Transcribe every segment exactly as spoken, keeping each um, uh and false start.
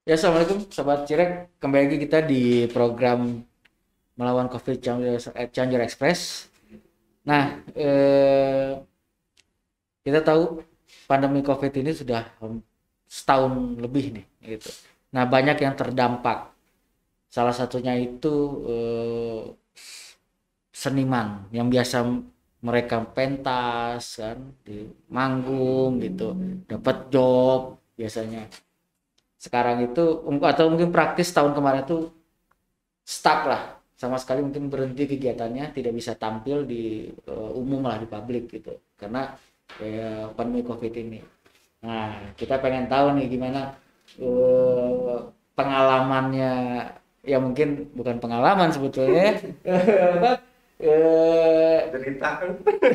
Ya, assalamualaikum sobat Cirek. Kembali lagi kita di program melawan COVID Challenger, eh, Challenger Express. Nah, eh, kita tahu pandemi COVID ini sudah em, setahun lebih nih, gitu. Nah, banyak yang terdampak. Salah satunya itu eh, seniman yang biasa mereka pentas kan di manggung gitu, dapat job biasanya. Sekarang itu atau mungkin praktis tahun kemarin tuh stuck lah, sama sekali mungkin berhenti kegiatannya, tidak bisa tampil di uh, umum lah, di publik gitu karena ya, pandemi COVID ini. Nah, kita pengen tahu nih gimana uh, pengalamannya, ya mungkin bukan pengalaman sebetulnya apa uh, cerita kan.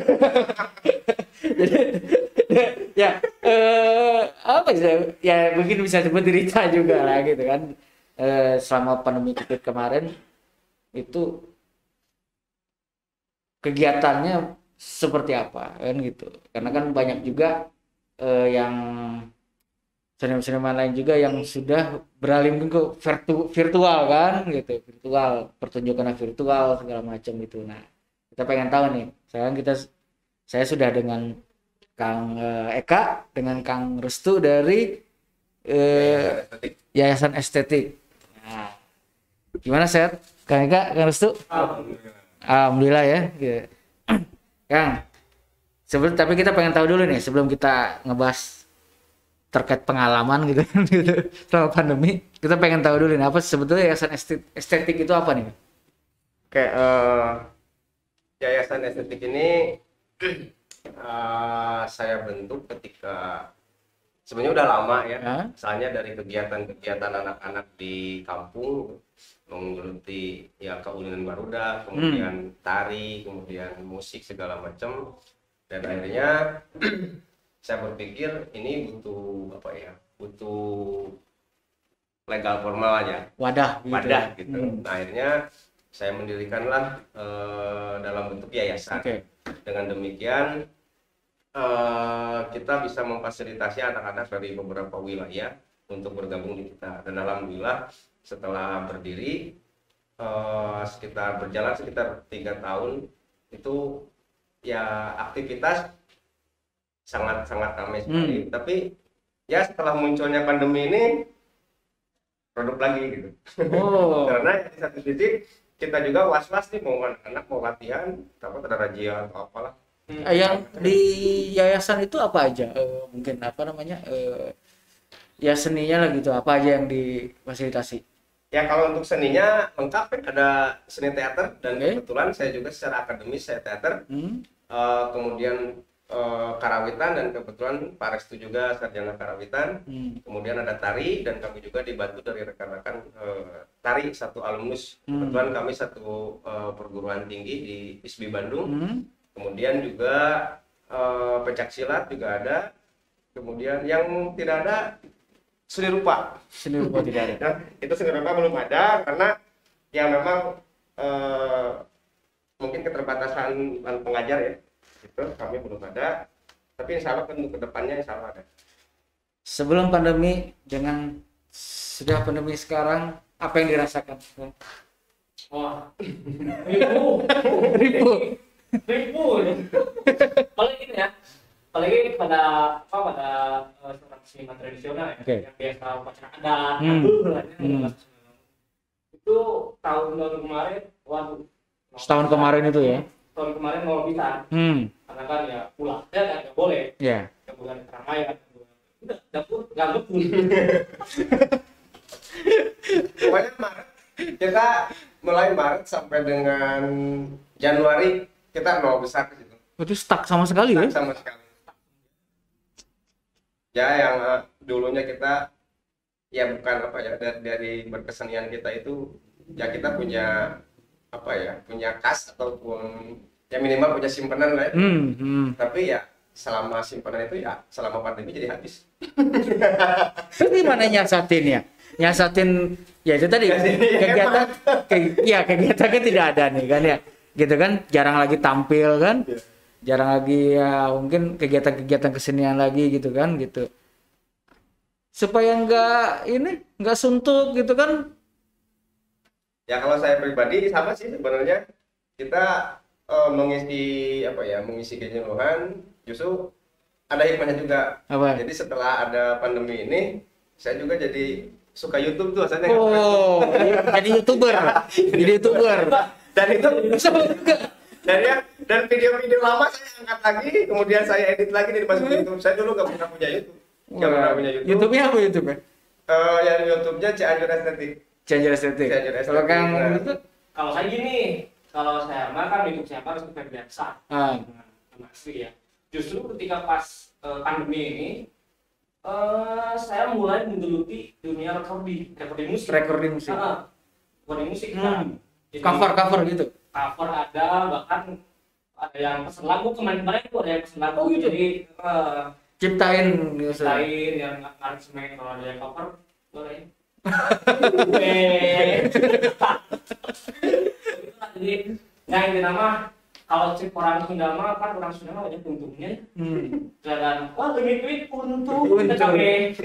jadi ya eh, apa sih ya, mungkin bisa sebut derita juga lah gitu kan. Eh, selama pandemi COVID kemarin itu kegiatannya seperti apa kan gitu, karena kan banyak juga eh, yang seniman-seniman lain juga yang sudah beralih mungkin ke virtu- virtual kan gitu, virtual pertunjukan virtual segala macam gitu. Nah, kita pengen tahu nih, sekarang kita saya sudah dengan Kang eh, Eka dengan Kang Restu dari eh, Yayasan Estetik. Nah, gimana sehat Kang Eka, Kang Restu? Alhamdulillah. Alhamdulillah ya. Gitu. Kang, sebelum tapi kita pengen tahu dulu nih sebelum kita ngebahas terkait pengalaman gitu kan gitu selama pandemi, kita pengen tahu dulu nih apa sebetulnya Yayasan Estetik, Estetik itu apa nih? Oke, eh, Yayasan Estetik ini eh, saya bentuk ketika sebenarnya udah lama ya. Hah? Misalnya dari kegiatan-kegiatan anak-anak di kampung menggeluti ya keulinan barudak, kemudian tari, kemudian musik segala macam, dan akhirnya saya berpikir ini butuh apa ya, butuh legal formal aja, Wadah gitu. wadah gitu. Hmm. Nah, akhirnya saya mendirikanlah eh, dalam bentuk yayasan. Oke. Dengan demikian eh, kita bisa memfasilitasi anak-anak dari beberapa wilayah untuk bergabung di kita. Dan alhamdulillah setelah berdiri eh, sekitar berjalan sekitar tiga tahun itu ya aktivitas sangat-sangat ramai sekali. Hmm. Tapi ya setelah munculnya pandemi ini produk lagi gitu. Oh. Karena di satu titik kita juga was-was nih, mau anak-anak mau latihan, takut ada razia atau apalah. Eh, yang di yayasan itu apa aja? Eh, mungkin apa namanya? Eh, ya seninya lah gitu. Apa aja yang difasilitasi? Ya kalau untuk seninya lengkap ya, ada seni teater dan Oke. kebetulan saya juga secara akademis saya teater. Hmm. Eh, kemudian eh, karawitan, dan kebetulan Pak Restu juga sarjana karawitan. Hmm. Kemudian ada tari, dan kami juga dibantu dari rekan-rekan eh, tari satu alumnus. Hmm. Kebetulan kami satu eh, perguruan tinggi di I S B I Bandung. Hmm. Kemudian juga eh, pencak silat juga ada. Kemudian yang tidak ada seni rupa. Seni rupa tidak ada. Nah, itu seni rupa belum ada karena ya memang eh, mungkin keterbatasan pengajar ya. Itu kami belum ada. Tapi insya Allah untuk kedepannya insya Allah ada. Sebelum pandemi dengan sudah pandemi sekarang, apa yang dirasakan? Wah, ribu, Ribu. ribu. Paling ini ya, apalagi pada apa pada uh, seniman tradisional ya, Oke. yang biasa upacara adat, Hmm. kabur lah, ya. Hmm. Itu tahun tahun kemarin, waduh. Setahun kemarin itu ya. Tahun kemarin mau bisa, Hmm. karena kan ya pulang, ya kan nggak boleh, Ya. nggak boleh di keramaian. Udah, dapur nggak ngebul. Pokoknya Maret, kita mulai Maret sampai dengan Januari kita nol besar ke situ. Itu stuck sama sekali ya. Sama sekali. Ya yang eh, dulunya kita ya bukan apa ya, dari, dari berkesenian kita itu ya kita punya apa ya, punya kas ataupun ya minimal punya simpanan lah ya. Hmm. Hmm. Tapi ya selama simpanan itu ya selama pandemi jadi habis. Terus gimana nyasatinnya? Nyasatin ya itu tadi kegiatan ke, ya kegiatan kan tidak ada nih kan ya. Gitu kan, jarang lagi tampil kan. Jarang lagi ya mungkin kegiatan-kegiatan kesenian lagi gitu kan gitu. supaya nggak ini nggak suntuk gitu kan. Ya kalau saya pribadi sama sih sebenarnya, kita eh, mengisi apa ya mengisi kejenuhan justru ada hikmahnya juga. Apa? Jadi setelah ada pandemi ini saya juga jadi suka YouTube tuh asalnya. Oh, jadi youtuber, jadi youtuber. Dan itu dan ya dan video-video lama saya angkat lagi, kemudian saya edit lagi dan dimasukin YouTube. Saya dulu nggak pernah punya YouTube, nggak pernah punya YouTube. YouTube-nya apa YouTube-nya? Eh, yang YouTube-nya Cianjur Estetik. Cianjur Estetik. Cianjur Estetik. Kalau Kang Nah. itu, Kalau saya gini, kalau saya mah kan YouTube saya harus ke biasa. ah, Nah, asli ya. Justru ketika pas eh, pandemi ini, eh, saya mulai menggeluti dunia recording, recording musik. recording musik. Ah, recording musik. Hmm. Nah, jadi Cover-cover gitu. cover ada, bahkan ada yang pesen lagu kemarin-kemarin itu ada yang pesen lagu. Oh, gitu? Jadi eh, Ciptain gitu. lain yang aransemen kalau ada yang cover boleh. Eh. Jadi yang ini nama kalau cek orang Sunda mah kan orang Sunda mah banyak untungnya. Hmm. Dan wah demi duit untung Untung. kita kabeh.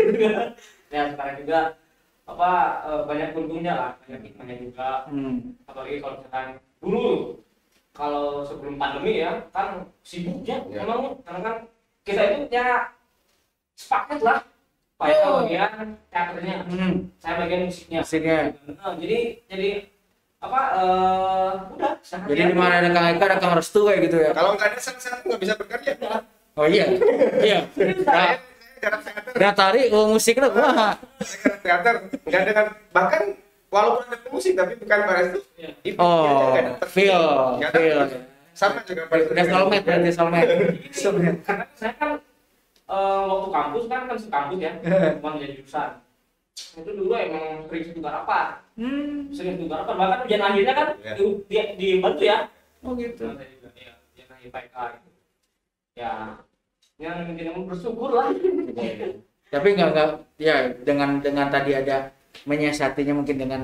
Ya sekarang juga apa eh, banyak untungnya lah, banyak hikmahnya juga. Hmm. Apalagi kalau misalkan dulu kalau sebelum pandemi ya kan sibuknya Ya. memang karena kan kita itu ya sepakat lah. Pak Oh. bagian teaternya, Hmm. saya bagian musiknya. Musiknya. Nah, jadi jadi apa eh udah sangat Jadi di mana ada Kang Eka ada Kang Restu kayak gitu ya. Kalau nggak ada salah satu nggak bisa bekerja. Oh iya. Iya. Nah, Jarang teater. Datari oh, musiknya wah. Saya teater nggak ada, bahkan walaupun ada musik tapi bukan pada itu. Iya. Itu Oh, nggak ada. feel, Nggak ada. feel. Sama juga pada Udah soulmate berarti soulmate. Karena saya kan eh, waktu kampus kan kan sekampus ya, cuma jadi jurusan. Itu dulu emang sering setugar apa, Hmm. sering setugar apa. Bahkan ujian akhirnya kan Iya. di, di, dibantu ya. Oh gitu. Nah, saya juga ya, ujian akhir P K gitu. Ya, yang kita bersyukur lah. Tapi nggak nggak ya dengan dengan tadi ada menyiasatinya mungkin dengan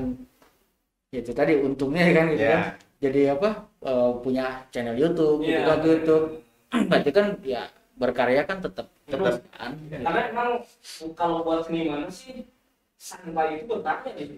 itu tadi untungnya kan gitu Iya. kan. Jadi apa eh, punya channel YouTube, Iya. buka YouTube. Berarti kan ya berkarya kan tetap terus kan. Karena emang kalau buat seniman sih santai itu berkarya gitu.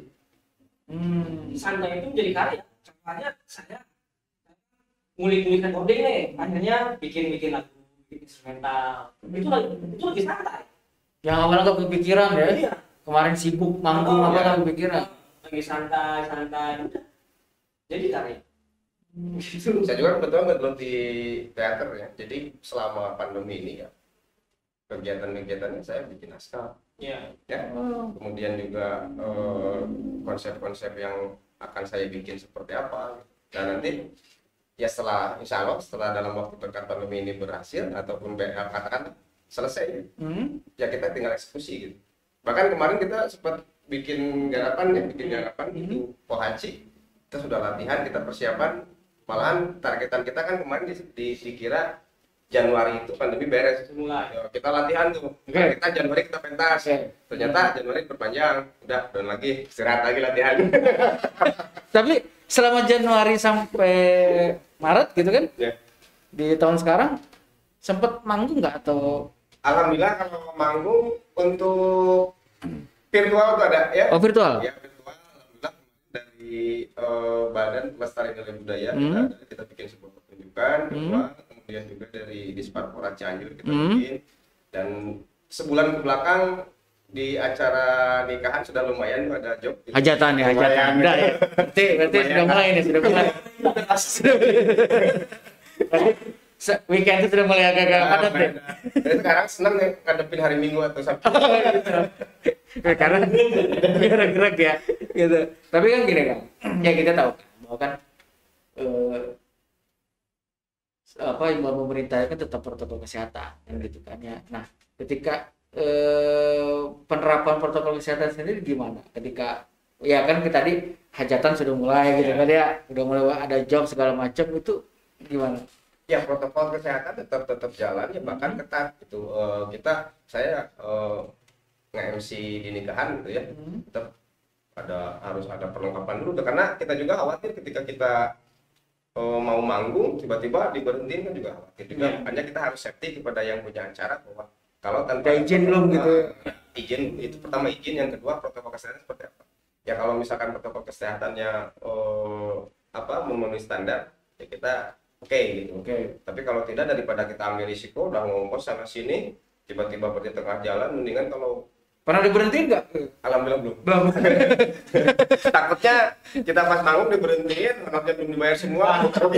Hmm. Santai itu menjadi karya. Contohnya saya ngulik-ngulik recording nih, akhirnya bikin-bikin lagu, bikin instrumental. Itu lagi itu lagi santai. Yang awalnya nggak kepikiran ya. Iya. Kemarin sibuk manggung Oh, apa iya. nggak kepikiran. Lagi santai, santai. Udah. Jadi karya. Gitu. Saya juga kebetulan ngegeluti teater ya. Jadi selama pandemi ini ya kegiatan-kegiatannya saya bikin naskah. Iya. Ya. Oh. Kemudian juga eh, konsep-konsep yang akan saya bikin seperti apa. Dan nanti ya setelah insya Allah setelah dalam waktu dekat pandemi ini berhasil ataupun be- katakan selesai, Hmm. ya kita tinggal eksekusi gitu. Bahkan kemarin kita sempat bikin garapan ya, bikin garapan Hmm. itu Pohaci. Kita sudah latihan, kita persiapan, malahan targetan kita kan kemarin di, di, dikira Januari itu pandemi beres. Mulai. Ya, kita latihan tuh, Oke. kita Januari kita pentas. Oke. Ternyata Januari perpanjang, udah down lagi, istirahat lagi latihan. Tapi selama Januari sampai Maret gitu kan Ya. di tahun sekarang sempet manggung nggak atau Alhamdulillah kalau manggung untuk virtual tuh ada ya. oh virtual? Ya virtual, alhamdulillah dari eh, Badan Pelestarian Nilai Budaya Hmm. kita, kita bikin sebuah pertunjukan Hmm. virtual, kemudian juga dari Disparpora Cianjur kita Hmm. bikin, dan sebulan ke belakang di acara nikahan sudah lumayan tuh ada job. gitu. Hajatan ya, Lumayan. hajatan. Udah ya. Berarti berarti Lumayan, sudah kan? mulai nih, sudah mulai. Berarti se- weekend itu sudah mulai agak-agak Nah, padat deh. Jadi sekarang seneng nih ngadepin hari Minggu atau Sabtu. Karena gerak-gerak ya gitu. Tapi kan gini kan, ya kita tahu kan bahwa kan eh, apa imbauan pemerintah kan tetap protokol kesehatan kan gitu kan ya. Nah, ketika eh, penerapan protokol kesehatan sendiri gimana? Ketika ya kan kita tadi hajatan sudah mulai gitu kan ya, udah mulai ada job segala macam itu gimana? Ya protokol kesehatan tetap tetap jalan ya, bahkan ketat gitu. Eh, kita saya eh, nge-M C di nikahan gitu ya, Hmm. tetap ada harus ada perlengkapan dulu karena kita juga khawatir ketika kita eh, mau manggung tiba-tiba diberhentiin kan juga khawatir juga. Iya. Makanya kita harus safety kepada yang punya acara bahwa kalau tanpa Ada izin belum gitu? Nah, izin itu pertama izin, yang kedua protokol kesehatan seperti apa. Ya kalau misalkan protokol kesehatannya eh, apa memenuhi standar, ya kita oke okay, gitu. Oke. Okay. Tapi kalau tidak, daripada kita ambil risiko udah ngongkos sana sini tiba-tiba berhenti tengah jalan, mendingan kalau Pernah diberhentiin nggak? alhamdulillah belum. Belum. Takutnya kita pas manggung diberhentiin, anaknya belum dibayar semua.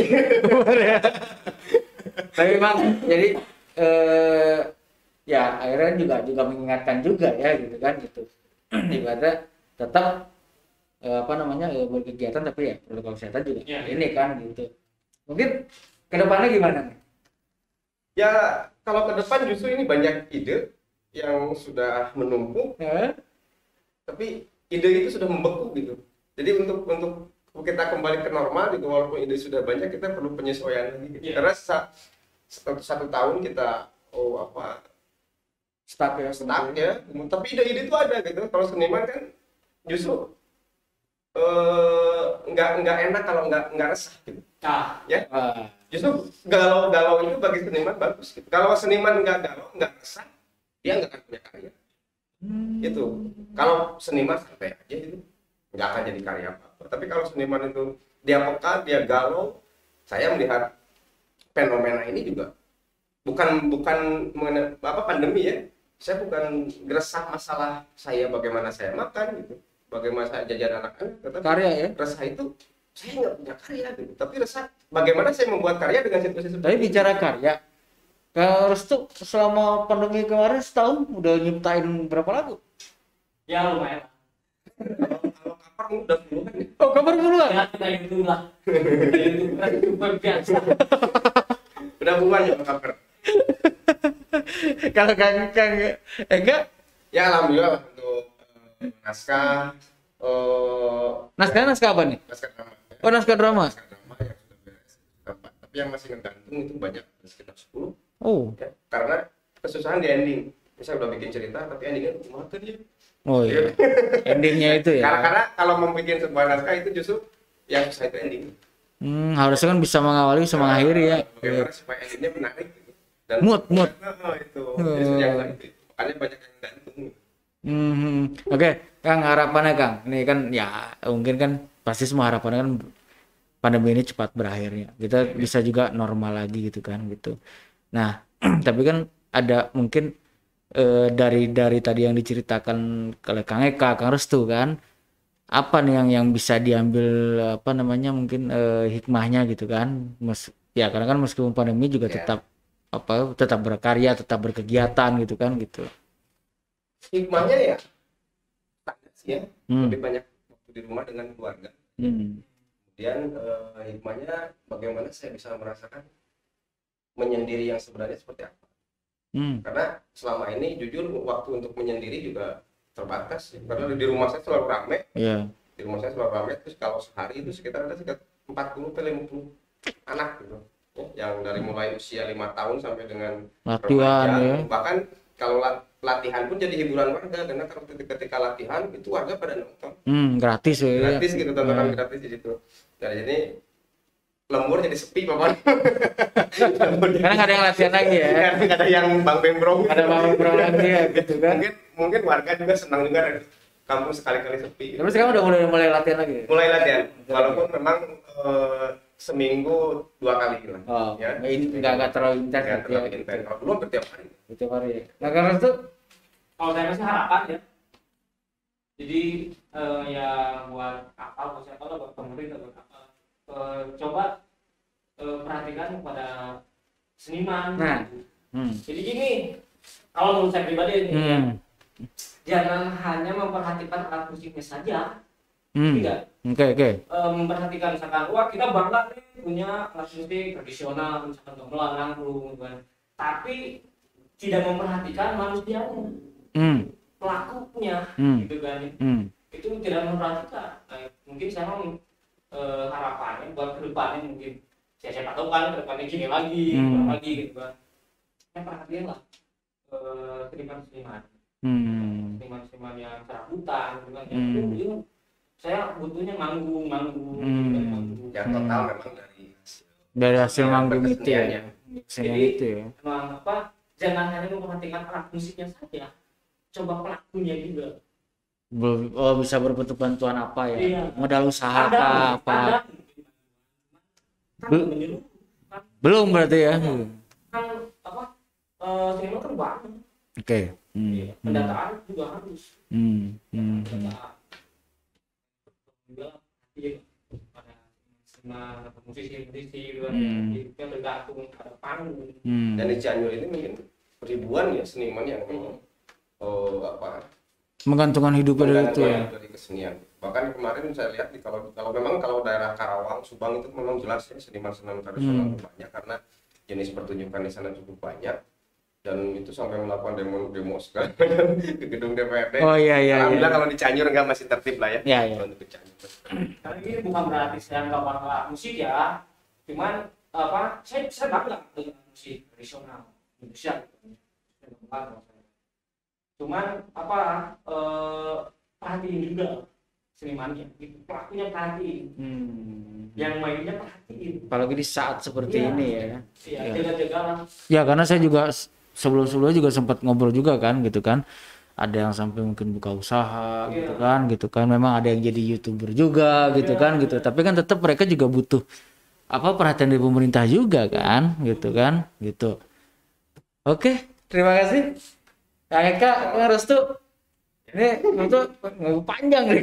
Tapi memang jadi eh, ya akhirnya juga juga mengingatkan juga ya gitu kan gitu. Ibaratnya tetap eh, apa namanya eh, berkegiatan tapi ya protokol kesehatan juga Ya. ini kan gitu. Mungkin kedepannya gimana? Ya kalau ke depan justru ini banyak ide yang sudah menumpuk, Ya. tapi ide itu sudah membeku gitu. Jadi untuk untuk kita kembali ke normal gitu, walaupun ide sudah banyak, kita perlu penyesuaian lagi gitu. Yeah. Karena sa- satu, satu tahun kita oh apa Stuck ya, stuck ya, tapi ide-ide itu ada gitu. Kalau seniman kan justru eh, nggak nggak enak kalau nggak nggak resah gitu. Nah, Ya Wah. justru galau-galau itu bagi seniman bagus gitu. Kalau seniman nggak galau, nggak resah, dia nggak akan punya karya. Hmm. Itu kalau seniman santai aja itu nggak akan jadi karya apa-apa. Tapi kalau seniman itu dia peka, dia galau, saya melihat fenomena ini juga bukan bukan mengenai apa pandemi ya. Saya bukan resah masalah saya bagaimana saya makan gitu, bagaimana saya jajan anak-anak, tetapi Karya ya. resah itu saya nggak punya karya gitu. Tapi resah bagaimana saya membuat karya dengan situasi seperti Tapi ini. bicara karya, Kak Restu selama pandemi kemarin setahun udah nyiptain berapa lagu? ya lumayan. Kalau kalau kapar udah puluhan ya. Oh, kabar puluhan. Ya kita itu lah. Itu kan super biasa. Udah puluhan ya kapar. Kalau Kang Kang eh, enggak, Ya alhamdulillah lah untuk eh, naskah eh naskah naskah apa nih? naskah drama. Ya. Oh, naskah drama. Naskah drama yang sudah beres empat. Tapi yang masih ngegantung itu banyak, sekitar sepuluh. Oh. Ya. Karena kesusahan di ending. Misal udah bikin cerita tapi endingnya mati dia. Oh iya. Endingnya itu ya. Karena karena kalau membuat sebuah naskah itu justru yang susah itu ending. Hmm, harusnya kan bisa mengawali bisa mengakhiri ya. Bagaimana supaya endingnya menarik gitu. Dan Mood, mood. Oh, itu. Jadi yang itu. Makanya banyak yang gantung. Hmm. Oke, Kang, harapannya Kang. Ini kan ya mungkin kan pasti semua harapannya kan pandemi ini cepat berakhirnya. Kita bisa juga normal lagi gitu kan gitu. Nah, tapi kan ada mungkin eh, dari dari tadi yang diceritakan oleh Kang Eka, Kang Restu kan, apa nih yang yang bisa diambil apa namanya mungkin eh, hikmahnya gitu kan? Mes, ya karena kan meskipun pandemi juga Ya. tetap apa tetap berkarya, tetap berkegiatan gitu kan gitu. Hikmahnya ya standar sih ya. Hmm. Lebih banyak waktu di rumah dengan keluarga. Hmm. Kemudian eh, hikmahnya bagaimana saya bisa merasakan menyendiri yang sebenarnya seperti apa. Hmm. Karena selama ini jujur waktu untuk menyendiri juga terbatas. Karena di rumah saya selalu ramai. Iya. Di rumah saya selalu ramai. Terus kalau sehari itu sekitar ada sekitar empat puluh sampai lima puluh anak gitu. Ya, yang dari mulai usia lima tahun sampai dengan Latihan remaja. ya. Bahkan kalau lat- latihan pun jadi hiburan warga, karena kalau ketika, ketika latihan itu warga pada nonton. Hmm, gratis ya. Gratis gitu, tontonan Hmm. gratis di situ. Dari ini lembur jadi sepi pokoknya. Lembur jadi- Karena nggak ada yang latihan lagi ya. Karena nggak ada yang bang bembrong. Ada bang bro lagi ya gitu kan. Mungkin mungkin warga juga senang juga ada kampung sekali-kali sepi. Tapi sekarang udah mulai mulai latihan lagi. Mulai latihan, walaupun memang eh, seminggu dua kali lah. Oh, Ya. ini nggak nggak terlalu intens Nggak gitu ya. terlalu intens. Kalau dulu hampir tiap hari. Itu hari. Nah karena itu Kalau saya masih harapan ya. Jadi eh, ya buat kapal, buat siapa lah, buat pemerintah, buat kapal. Eh, coba eh, perhatikan kepada seniman. Nah. Hmm. Jadi gini, kalau menurut saya pribadi ini, Hmm. jangan hanya memperhatikan alat musiknya saja, Hmm. tidak. Oke oke. Eh, memperhatikan misalkan, wah kita bangga nih punya alat musik tradisional, misalkan gamelan, angklung, gitu kan. Tapi tidak memperhatikan manusianya, Hmm. pelakunya, Hmm. gitu kan. Hmm. Itu tidak memperhatikan. Nah, mungkin saya mau eh, harapannya buat kedepannya mungkin saya siapa tahu kan kedepannya gini lagi, Hmm. hmm. lagi gitu kan. Ya perhatian lah eh, seniman-seniman, Hmm. seniman-seniman yang serabutan, gitu kan. Hmm. Ya, itu saya butuhnya manggung, manggung, Hmm. gitu kan, manggung. Yang total memang dari hasil. Dari hasil Ya, manggung itu ya. berkeseniannya. Kesenian Jadi- itu ya. Emang apa? Jangan hanya memperhatikan alat musiknya saja, coba pelakunya juga. Belum, oh, bisa berbentuk bantuan apa ya? Iya. Modal usaha Ada, kah, apa? ada. Kan Bel- menyeluruh, kan, Belum berarti ya. kan apa? Eh, seniman kan banyak. Oke. Hmm, Iya, hmm, pendataan juga harus. hmm, hmm, hmm. Pendataan. Juga iya, pada seniman atau musisi-musisi gitu kan, Hmm. hidupnya tergantung pada panggung. Hmm. Dan di Cianjur ini mungkin ribuan ya seniman yang memang oh, apa Menggantungkan hidupnya dari itu ya. pendanaan dari kesenian. Bahkan kemarin saya lihat di kalau kalau memang kalau daerah Karawang, Subang itu memang jelas ya seniman-seniman tradisional Hmm. itu banyak karena jenis pertunjukan di sana cukup banyak dan itu sampai melakukan demo-demo segala macam ke gedung D P R D. Oh iya iya. Alhamdulillah iya. kalau di Cianjur enggak masih tertib lah ya. Iya, iya. Kalau untuk di Cianjur. Karena ini bukan berarti saya nggak bangga musik ya, cuman apa? Saya saya bangga dengan musik tradisional Indonesia. Gitu. Saya bangga. Cuman apa? Eh, perhatiin juga senimannya, gitu. Pelakunya perhatiin, Hmm. yang mainnya perhatiin. Apalagi di saat seperti Iya. ini ya. Iya, Iya. jaga-jaga lah. Ya karena saya juga s- sebelum-sebelumnya juga sempat ngobrol juga kan gitu kan. Ada yang sampai mungkin buka usaha Iya. gitu kan gitu kan. Memang ada yang jadi YouTuber juga gitu Iya, kan gitu. iya. Tapi kan tetap mereka juga butuh apa perhatian dari pemerintah juga kan gitu kan gitu. Oke, terima kasih. Kang Eka, Kang Restu. Ini itu nggak panjang nih.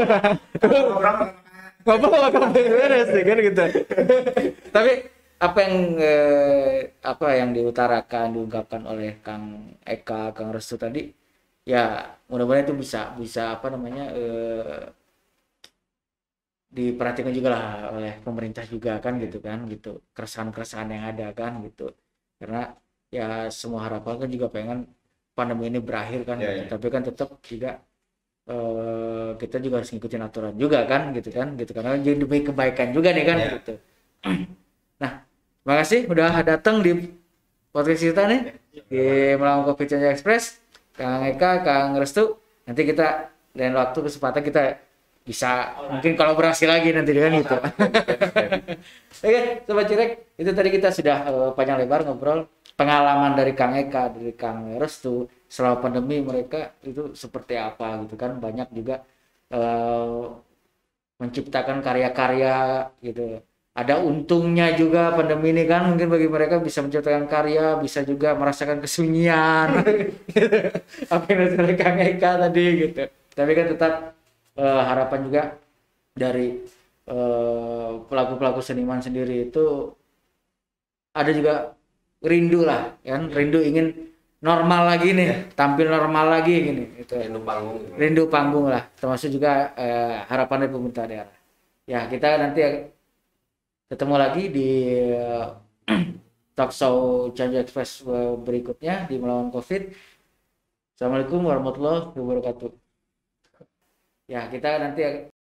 Bapak bakal beres sih kan gitu. Tapi apa yang eh, apa yang diutarakan diungkapkan oleh Kang Eka, Kang Restu tadi, ya mudah-mudahan itu bisa bisa apa namanya eh, diperhatikan juga lah oleh pemerintah juga kan gitu kan gitu keresahan-keresahan yang ada kan gitu karena ya semua harapan kan juga pengen pandemi ini berakhir kan Ya, gitu. ya. Tapi kan tetap juga eh, kita juga harus ngikutin aturan juga kan gitu kan gitu karena jadi demi kebaikan juga nih kan Ya. gitu. Nah, terima kasih udah datang di podcast kita nih di Melawan Kopi Cianjur Express. Kang Eka, Kang Restu, nanti kita lain waktu kesempatan kita bisa mungkin kolaborasi lagi nanti kan gitu. Oke, Sobat Cirek, itu tadi kita sudah eh, panjang lebar ngobrol pengalaman dari Kang Eka, dari Kang Restu selama pandemi mereka itu seperti apa gitu kan banyak juga eh, menciptakan karya-karya gitu. Ada untungnya juga pandemi ini kan mungkin bagi mereka bisa menciptakan karya, bisa juga merasakan kesunyian. Gitu. Apa yang disampaikan Kang Eka tadi gitu. Tapi kan tetap eh, harapan juga dari eh, pelaku-pelaku seniman sendiri itu ada juga rindu lah kan, rindu ingin normal lagi nih, tampil normal lagi gini gitu. Rindu panggung. Rindu panggung lah, termasuk juga eh, harapan dari pemerintah daerah. Ya, kita nanti ketemu lagi di eh, talk show Cianjur Express eh, berikutnya di Melawan Covid. Assalamualaikum warahmatullahi wabarakatuh. Ya, kita nanti